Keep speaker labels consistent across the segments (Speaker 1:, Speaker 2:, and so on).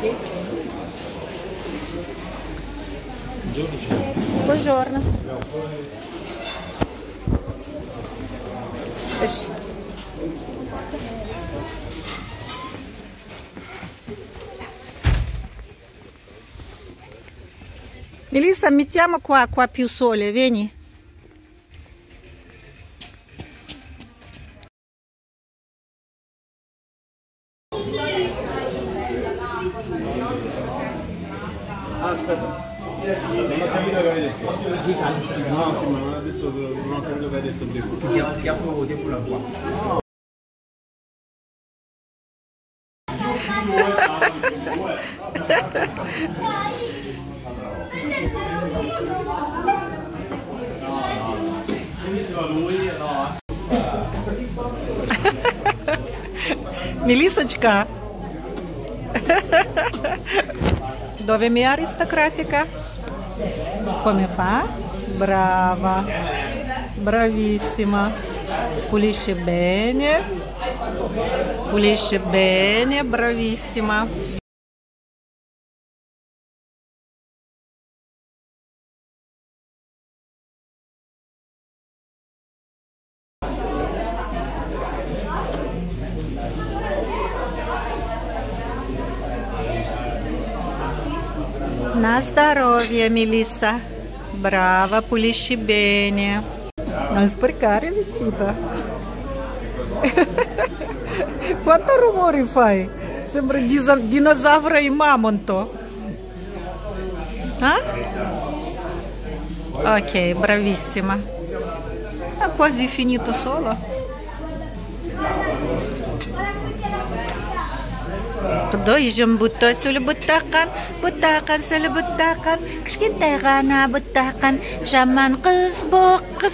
Speaker 1: Buongiorno. Melissa, mettiamo qua più sole, vieni.
Speaker 2: Aspetta. Non ho capito che hai detto. No, sì, ma non ho detto, non ho capito che hai detto prima. Ti apro la qua.
Speaker 1: Melissочка. Dove mia aristocratica? Come fa? Brava, bravissima. Pulisce bene, bravissima. На здоровье, Melissa. Brava, pulisci bene. Non sporcare il vestito. Quanto rumore fai? Sembra dinosauro e mamonto. Ah? Ok, bravissima. Ha quasi finito solo. Doyjum buta sulu butakan sulu butakan kishkintai gana butakan jaman qiz bu qiz.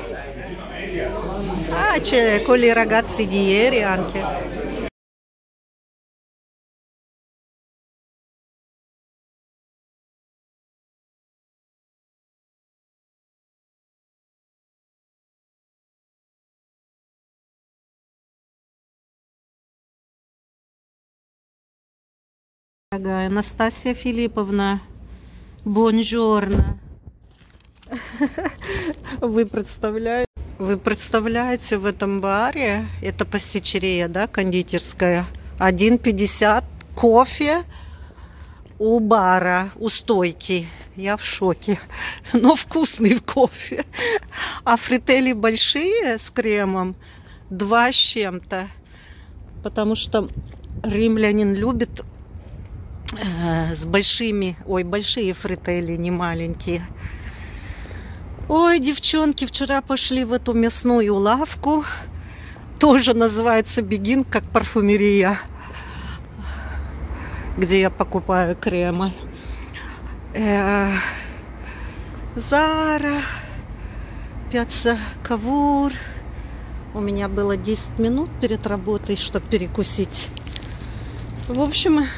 Speaker 1: Ah, c'è con i ragazzi di ieri anche. Дорогая Анастасия Филипповна, бонжорно. Вы представляете, в этом баре, это пастичерия, да, кондитерская, 1,50 кофе у бара, у стойки. Я в шоке, но вкусный кофе. А фрителли большие с кремом 2 с чем-то, потому что римлянин любит с большими, большие фрителли, не маленькие. Ой, девчонки, вчера пошли в эту мясную лавку, тоже называется Бегин, как парфюмерия, где я покупаю кремы. Зара, Пьяцца Кавур. У меня было 10 минут перед работой, чтобы перекусить. В общем,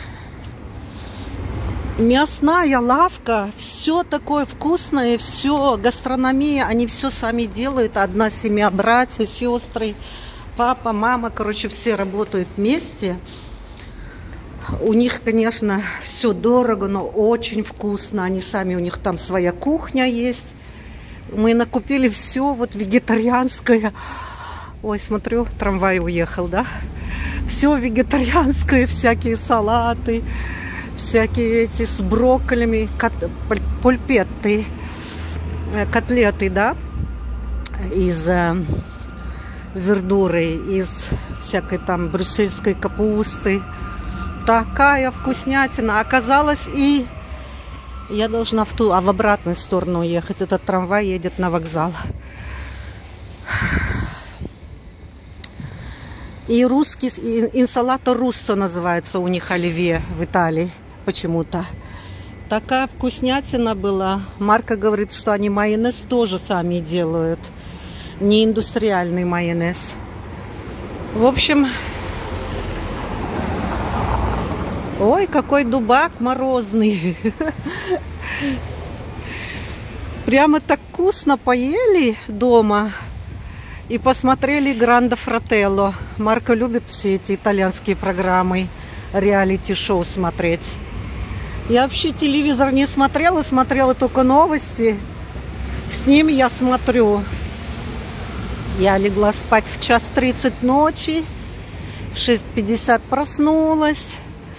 Speaker 1: мясная лавка, все такое вкусное, все, гастрономия, они все сами делают. Одна семья, братья, сестры, папа, мама, короче, все работают вместе. У них, конечно, все дорого, но очень вкусно. Они сами, у них там своя кухня есть. Мы накупили все вот вегетарианское. Ой, смотрю, трамвай уехал, да? Все вегетарианское, всякие салаты. Всякие эти с брокколями, пульпетты, котлеты, да, из вердуры, из всякой там брюссельской капусты. Такая вкуснятина. Оказалось, и я должна в обратную сторону ехать. Этот трамвай едет на вокзал. И русский, инсалата руссо называется у них оливье в Италии почему-то. Такая вкуснятина была. Марка говорит, что они майонез тоже сами делают. Не индустриальный майонез. В общем, ой, какой дубак морозный. Прямо так вкусно поели дома. И посмотрели Грандо Фрателло. Марко любит все эти итальянские программы, реалити-шоу смотреть. Я вообще телевизор не смотрела, смотрела только новости. С ним я смотрю. Я легла спать в 1:30 ночи, в 6:50 проснулась.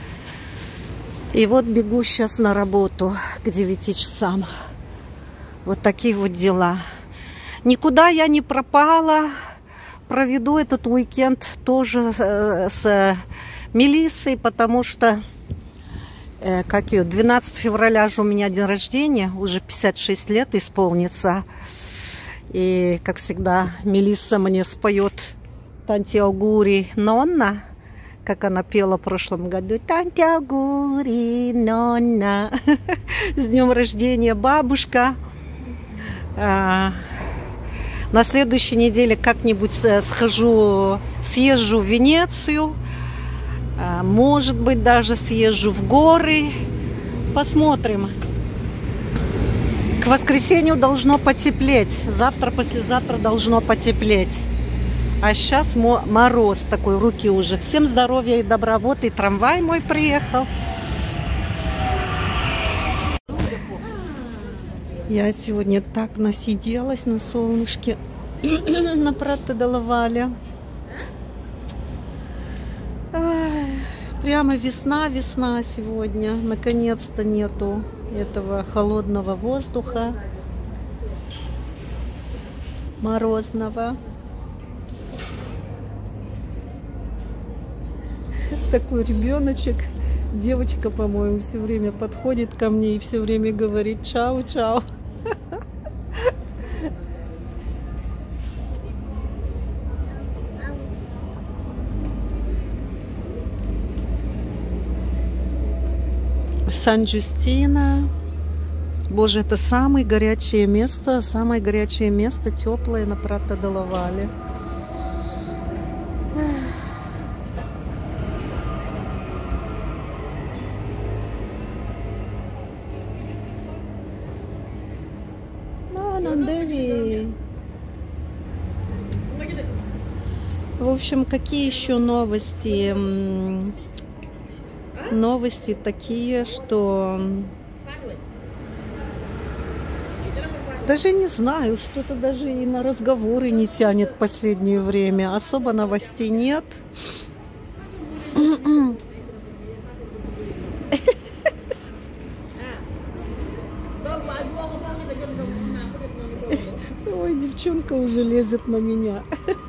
Speaker 1: И вот бегу сейчас на работу к 9 часам. Вот такие вот дела. Никуда я не пропала. Проведу этот уикенд тоже с Мелиссой, потому что 12 февраля же у меня день рождения, уже 56 лет исполнится. И, как всегда, Мелисса мне споет «Танти аугури нонна», как она пела в прошлом году. «Танти аугури нонна». С днем рождения, бабушка. На следующей неделе как-нибудь съезжу в Венецию. Может быть, даже съезжу в горы. Посмотрим. К воскресенью должно потеплеть. Завтра, послезавтра должно потеплеть. А сейчас мороз такой, руки уже. Всем здоровья и добра. Вот и трамвай мой приехал. Я сегодня так насиделась на солнышке на Пратто делла Вале. Прямо весна сегодня. Наконец-то нету этого холодного воздуха, морозного. Такой ребеночек, девочка, по-моему, все время подходит ко мне и все время говорит чау-чау. Сан-Джустино. Боже, это самое горячее место теплое на Пратто делла Вале. В общем, какие еще новости? Новости такие, что даже не знаю, что-то даже и на разговоры не тянет в последнее время. Особо новостей нет. Ой, девчонка уже лезет на меня.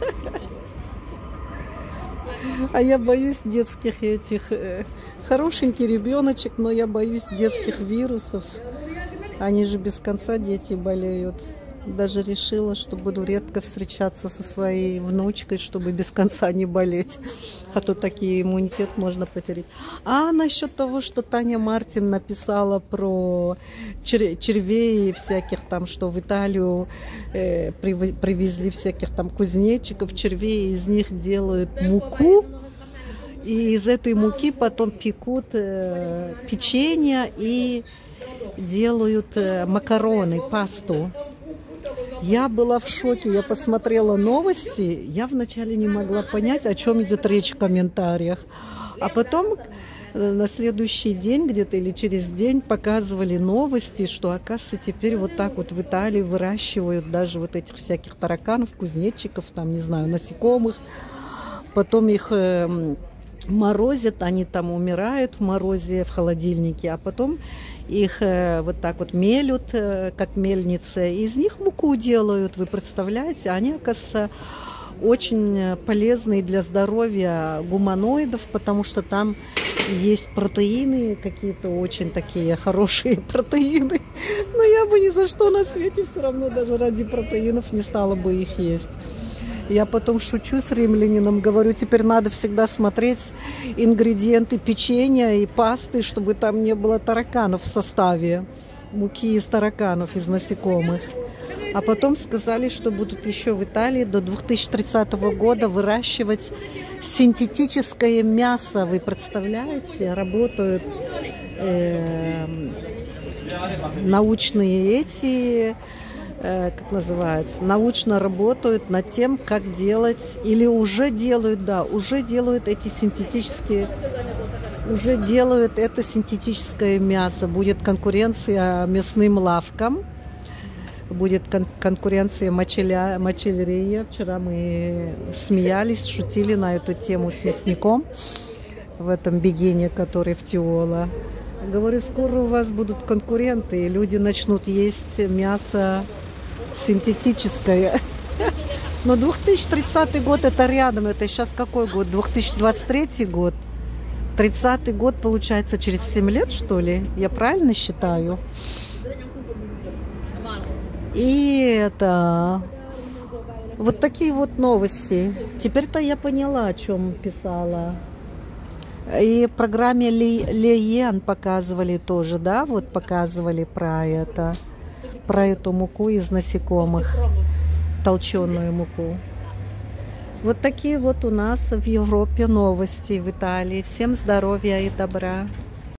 Speaker 1: А я боюсь детских этих... Хорошенький ребеночек, но я боюсь детских вирусов. Они же без конца дети болеют. Даже решила, что буду редко встречаться со своей внучкой, чтобы без конца не болеть. А то такие иммунитет можно потерять. А насчет того, что Таня Мартин написала про червей всяких там, что в Италию привезли всяких там кузнечиков, червей, из них делают муку. И из этой муки потом пекут печенье и делают макароны, пасту. Я была в шоке, я посмотрела новости, я вначале не могла понять, о чем идет речь в комментариях. А потом на следующий день где-то или через день показывали новости, что, оказывается, теперь вот так вот в Италии выращивают даже вот этих всяких тараканов, кузнечиков, там, не знаю, насекомых. Потом их морозят, они там умирают в морозе, в холодильнике, а потом их вот так вот мелют, как мельница, и из них муку делают, вы представляете? Они, оказывается, очень полезные для здоровья гуманоидов, потому что там есть протеины, какие-то очень такие хорошие протеины. Но я бы ни за что на свете все равно даже ради протеинов не стала бы их есть. Я потом шучу с римлянином, говорю, теперь надо всегда смотреть ингредиенты печенья и пасты, чтобы там не было тараканов в составе, муки из тараканов, из насекомых. А потом сказали, что будут еще в Италии до 2030 года выращивать синтетическое мясо. Вы представляете? Работают научные эти... как называется, научно работают над тем, как делать, или уже делают, да, уже делают эти синтетические Уже делают это синтетическое мясо. Будет конкуренция мясным лавкам. Будет конкуренция мочелерия. Вчера мы смеялись, шутили на эту тему с мясником в этом бегине, который в Тиола. Говорю, скоро у вас будут конкуренты, и люди начнут есть мясо синтетическое. Но 2030 год это рядом. Это сейчас какой год? 2023 год. 30-й год, получается, через 7 лет, что ли? Я правильно считаю? И это... Вот такие вот новости. Теперь-то я поняла, о чем писала. И в программе Лейен показывали тоже, да? Вот показывали про это. Про эту муку из насекомых. Толченую муку. Вот такие вот у нас в Европе новости, в Италии. Всем здоровья и добра.